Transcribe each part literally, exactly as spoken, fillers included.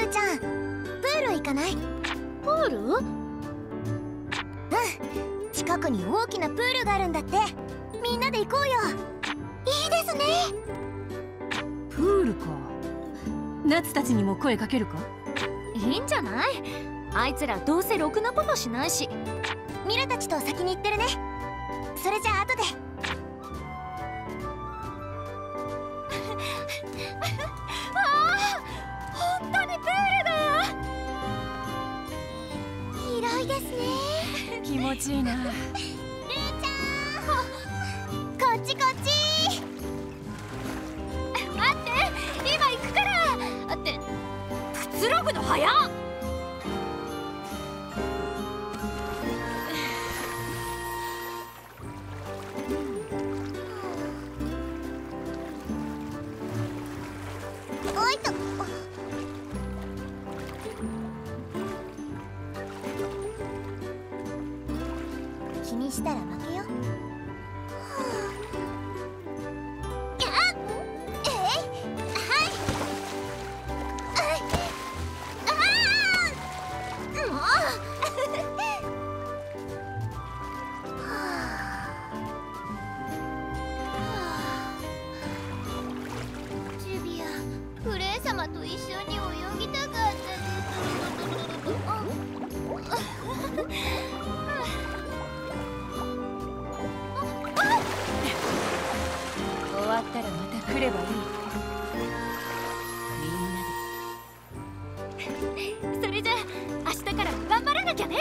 ーちゃん、プール行かない？ プール？うん、 近くに大きなプールがあるんだって。みんなで行こうよ。いいですね。 プールか。夏たちにも声かけるか？ いいんじゃない？あいつらどうせろくなことしないし。 ミラたちと先に行ってるね。それじゃあ後で。 ああ、本当にプールだ。 広いですね。 気持ちいいな。 ルーちゃん、こっちこっち。 待って、今行くから。ってくつろぐの早っ。 おいと。気にしたら負けよ。 フレイ様と一緒に泳ぎたかったです。 終わったらまた来ればいい。みんなで。 それじゃあ明日から頑張らなきゃね。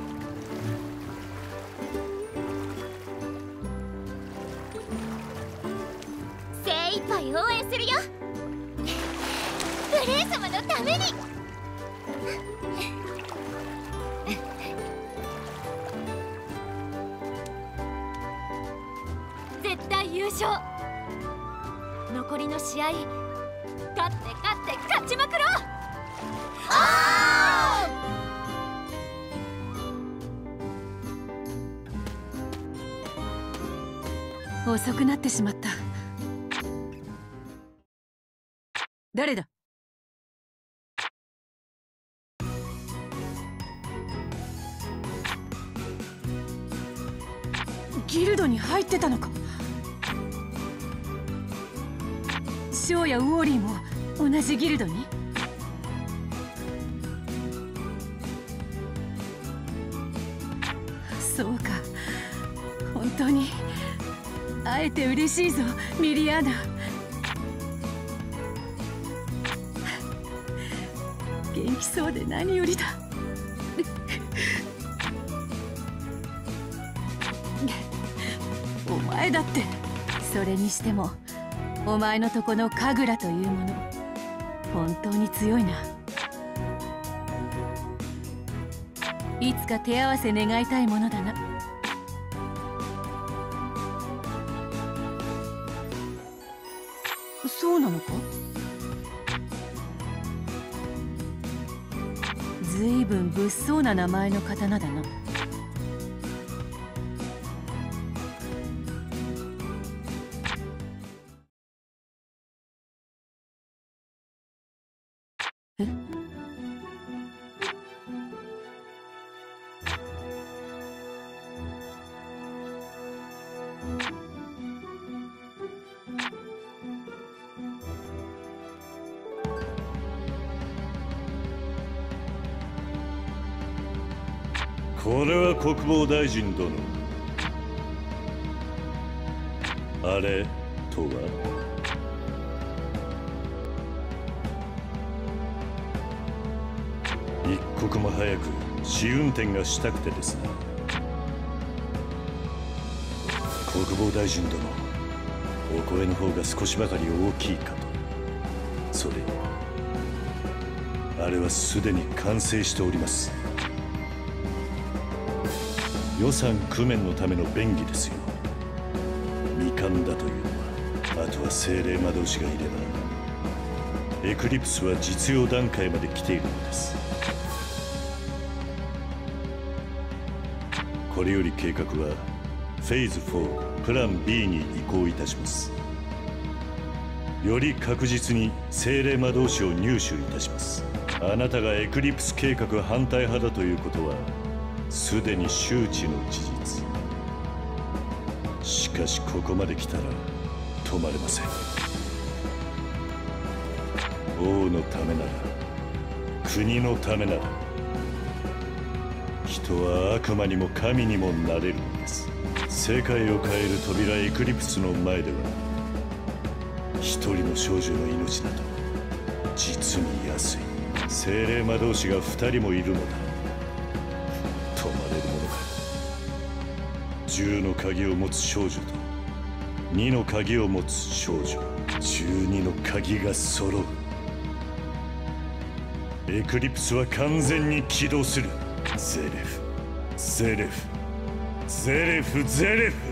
精一杯応援するよ。フレイ様のために。絶対優勝。残りの試合、勝って勝って勝ちまくろう。ああ！遅くなってしまった。誰だ？ギルドに入ってたのか。ショーやウォーリーも同じギルドに？そうか、本当に会えて嬉しいぞ、ミリアーナ。元気そうで何よりだ。お前だって。それにしてもお前のとこの神楽というもの、本当に強いな。いつか手合わせ願いたいものだな。そうなのか？ずいぶん物騒な名前の刀だな。え？ これは国防大臣殿。あれとは？一刻も早く試運転がしたくてですね。国防大臣殿、お声の方が少しばかり大きいかと。それあれはすでに完成しております。予算工面のための便宜ですよ。未完だというのは、あとは精霊魔導士がいれば、エクリプスは実用段階まで来ているのです。これより計画はフェーズフォープラン ビー に移行いたします。より確実に精霊魔導士を入手いたします。 あなたがエクリプス計画反対派だということはすでに周知の事実。しかしここまで来たら止まれません。王のためなら、国のためなら、人は悪魔にも神にもなれるのです。世界を変える扉エクリプスの前では一人の少女の命など実に安い。精霊魔導士が二人もいるのだ。止まれるものか。十の鍵を持つ少女と二の鍵を持つ少女、十二の鍵が揃う。エクリプスは完全に起動する。ゼレフ、ゼレフ、ゼレフ、ゼレフ。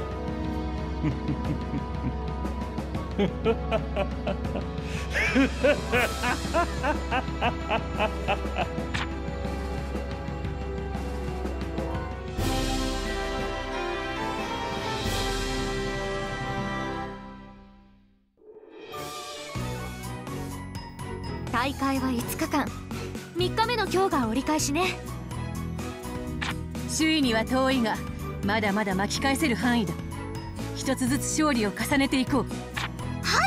大会はいつかかん、みっかめの今日が折り返しね。 首位には遠いがまだまだ巻き返せる範囲だ。一つずつ勝利を重ねていこう。 はい、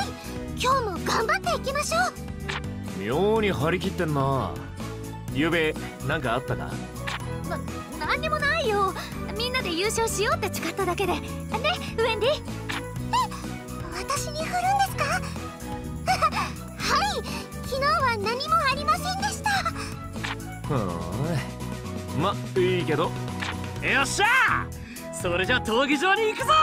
今日も頑張っていきましょう。 妙に張り切ってんな。ゆうべなんかあったか？ な、なんにもないよ。みんなで優勝しようって誓っただけで。ね、ウェンディ。 え、私に振るんですか？はい、昨日は何もありませんでした。 ふん、ま、いいけど。よっしゃー、それじゃ闘技場に行くぞ。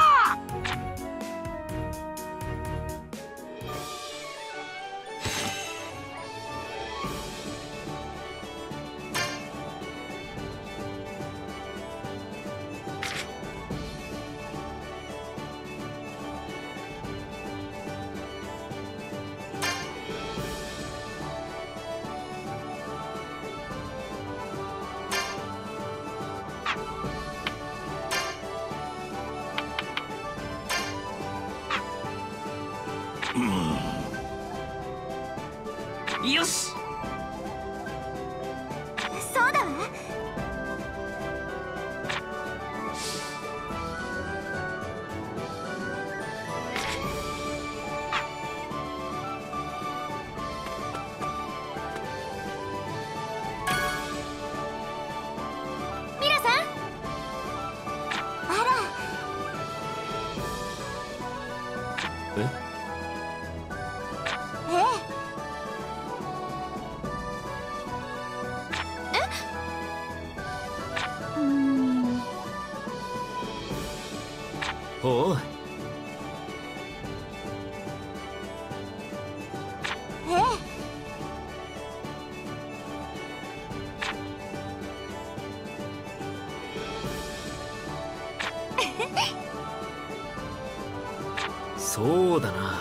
よし、 そうだわ。 ミラさん。 あら。 え？ ええ。 おう。 ええ。 そうだな。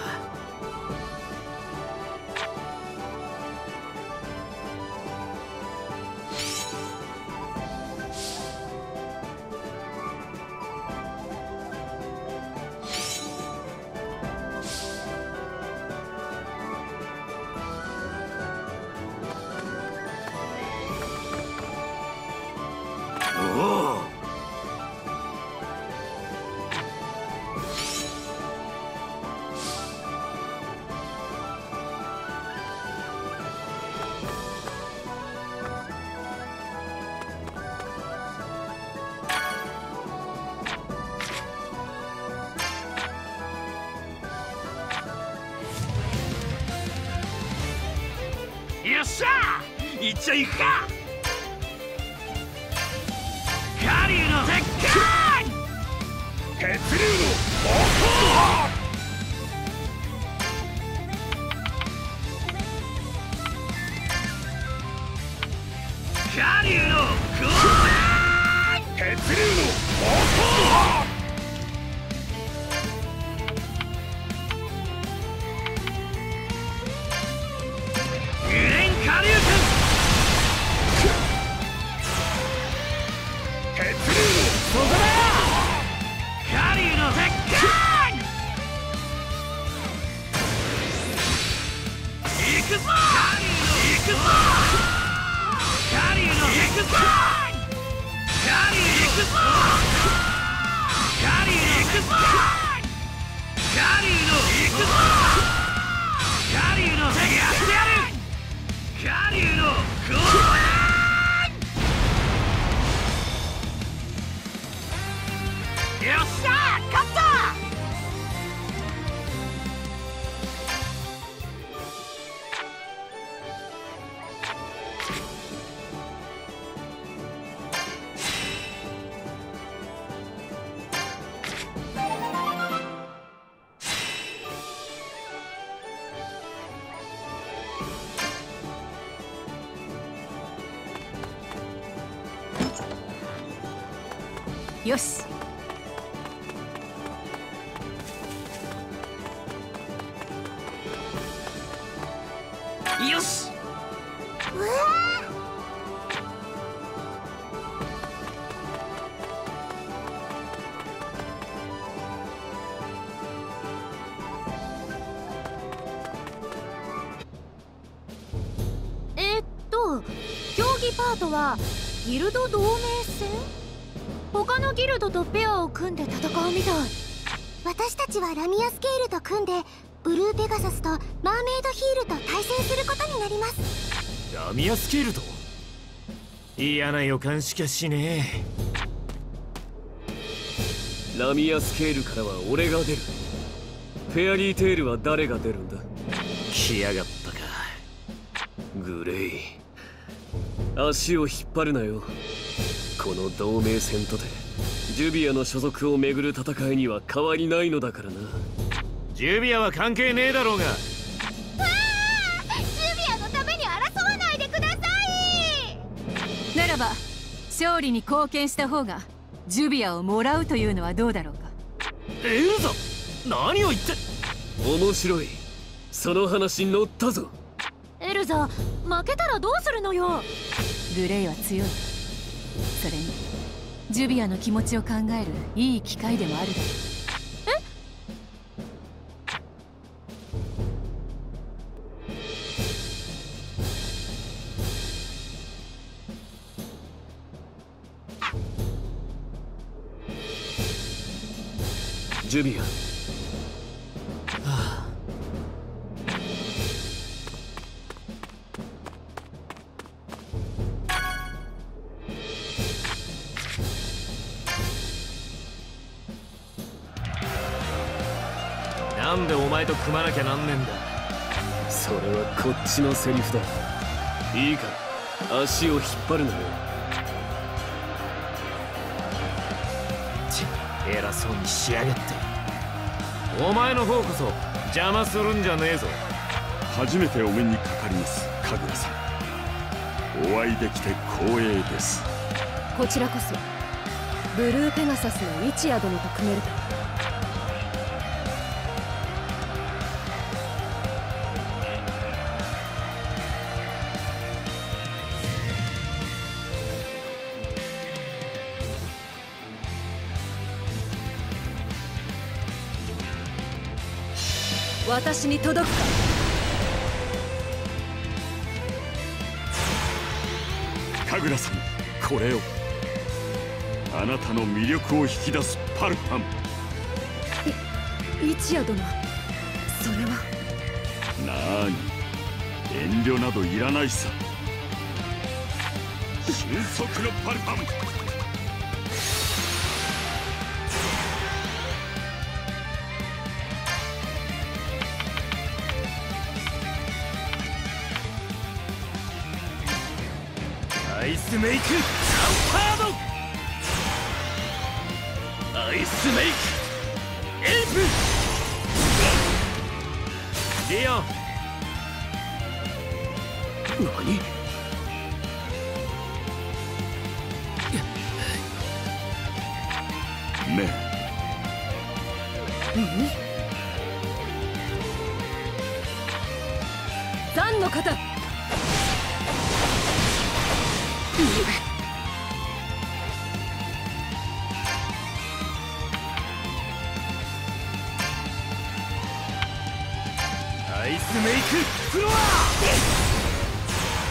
よっしゃー、いっちゃいくか。カリュウの鉄拳、血流の暴行。カリュウのゴール、血流の暴行。行くぞ！ くぞ。カリーの行くぞ。カリー行くぞ。カリーの行くぞ。カリーの行くぞ。カリーのやってやる。カリーのゴー。よっしゃー、勝った。 よし。 よし。 うわえー、っと競技パートはギルド同盟戦。他のギルドとペアを組んで戦うみたい。 私たちはラミアスケールと組んでブルーペガサスとマーメイドヒールと対戦することになります。 ラミアスケールと。嫌な予感しかしねえ。ラミアスケールからは俺が出る。フェアリーテールは誰が出るんだ。来やがったかグレイ。足を引っ張るなよ。この同盟戦とてジュビアの所属をめぐる戦いには変わりないのだからな。ジュビアは関係ねえだろうが。 ジュビアのために争わないでください。 ならば勝利に貢献した方がジュビアをもらうというのはどうだろうか。 エルザ、何を言って。面白い。その話に乗ったぞ。 エルザ、負けたらどうするのよ。 グレイは強い。それにジュビアの気持ちを考えるいい機会でもあるだろう。 ジュビア。はあ、なんでお前と組まなきゃなんねえんだ。それはこっちのセリフだ。いいか、足を引っ張るなよ。偉そうにしやがって。お前の方こそ邪魔するんじゃねえぞ。 初めてお目にかかります、神楽さん。お会いできて光栄です。 こちらこそブルーペガサスの一夜殿と組めると。 私に届くか。 神楽さん、これを。あなたの魅力を引き出すパルファン。 一夜殿、それは。 なーに、遠慮などいらないさ。俊足のパルファン。 アイスメイクランパード。アイスメイクエイプ。リオン。何。 目。 残の方。 アイスメイクフロア。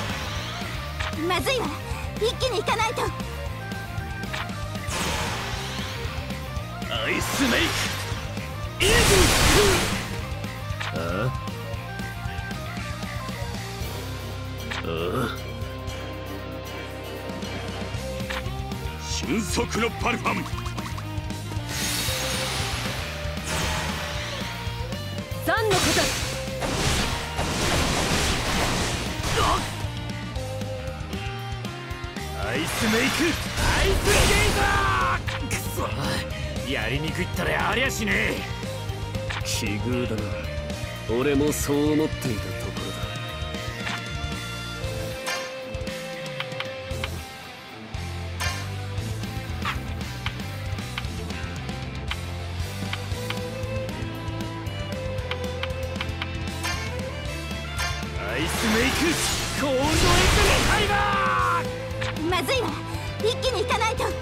まずいわ、一気に行かないと。 アイスメイクイーズ。ああああ、 俊足のバルファン。 三の型。 アイスメイクアイスゲイザー。くそ、やりにくいったらありゃしねえ。奇遇だな、俺もそう思っていたところだ。アイスメイクコールドエッグのタイガー。 まずいわ、一気に行かないと。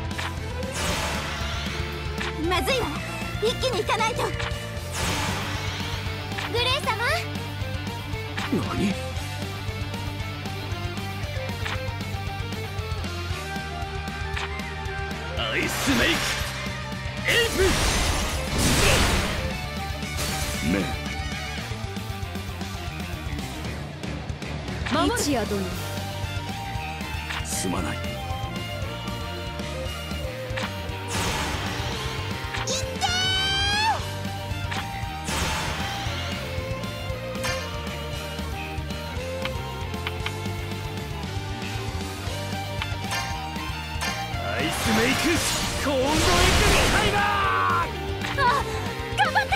まずいわ、一気に行かないと。グレイ様。 何？アイスメイクエイプ。 メン、 一夜殿。 すまない。 アイスメイクコールドエッグのタイガー。 あ、頑張って。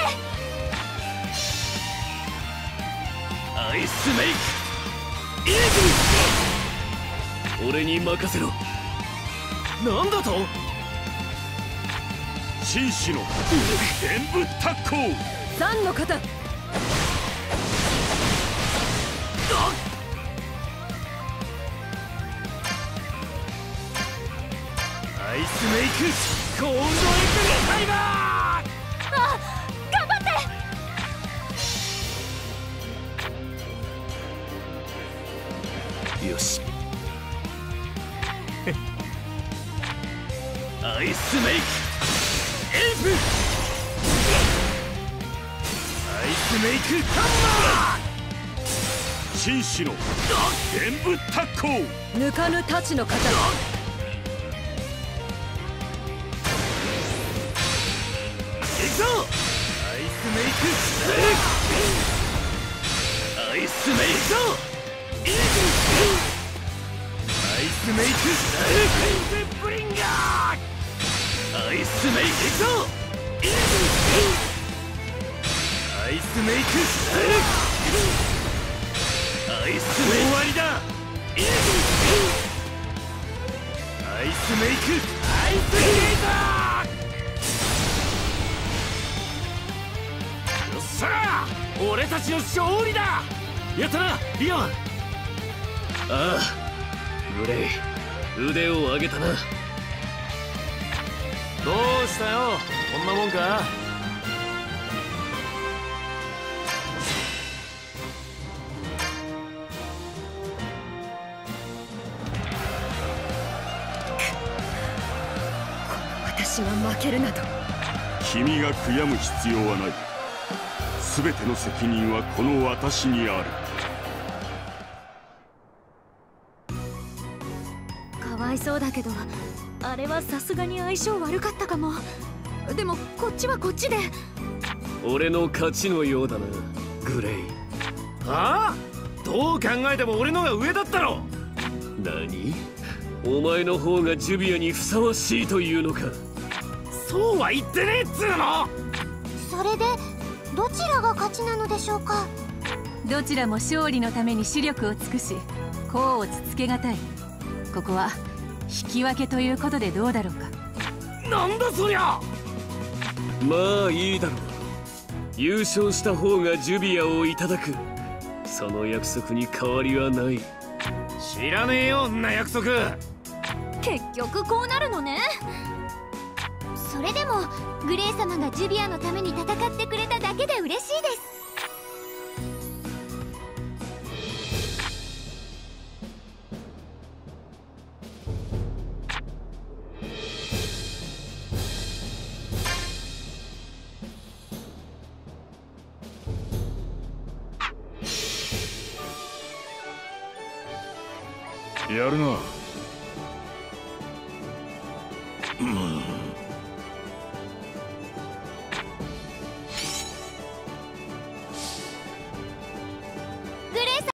アイスメイクイーグル。俺に任せろ。なんだと？ 紳士の全部タッコー。 三の型。 アイスメイクコールドエッグのタイガー。 あ、頑張って。 よし。アイスメイクエイプ。アイスメイクハンマー。 紳士の全部タッコー。 抜かぬ太刀の型。 行くぞ。アイスメイクアイスメイクイーグル。アイスメイクフェイズブリンガー。アイスメイク行くぞ。イーグル。アイスメイクアイスメイク終わりだ。イーグル。アイスメイクアイスゲイザー。よっしゃー、俺たちの勝利だ。やったなリオン。ああ、グレイ腕を上げたな。どうしたよ、こんなもんか。 私が負けるなど。 君が悔やむ必要はない。全ての責任はこの私にある。 かわいそうだけど、あれはさすがに相性悪かったかも。でもこっちはこっちで。 俺の勝ちのようだな、グレイ。ああ、どう考えても俺のが上だったろ。何？お前の方がジュビアにふさわしいというのか。そうは言ってねえっつうの。 それでどちらが勝ちなのでしょうか。 どちらも勝利のために視力を尽くし、功をつつけがたい。ここは引き分けということでどうだろうか。 なんだそりゃ。まあいいだろう。優勝した方がジュビアをいただく。その約束に変わりはない。知らねえよ、んな約束。 結局こうなるのね。 それでもグレイ様がジュビアのために戦ってくれただけで嬉しいです。 やるな。 うん